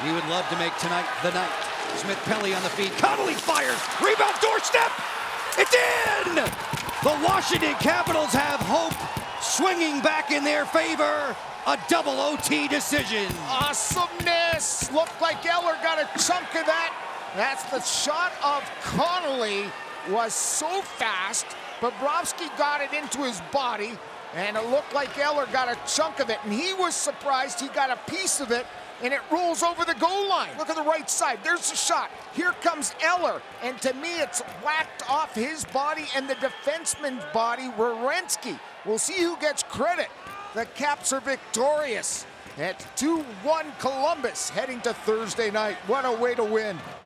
He would love to make tonight the night. Smith-Pelly on the feed. Connolly fires. Rebound, doorstep. It's in! The Washington Capitals have hope swinging back in their favor. A double OT decision. Awesomeness. Looked like Eller got a chunk of that. That's the shot of Connolly. Was so fast. Bobrovsky got it into his body, and it looked like Eller got a chunk of it, and he was surprised he got a piece of it, and it rolls over the goal line. Look at the right side. There's the shot. Here comes Eller, and to me, it's whacked off his body and the defenseman's body, Werenski. We'll see who gets credit. The Caps are victorious at 2-1 Columbus, heading to Thursday night. What a way to win.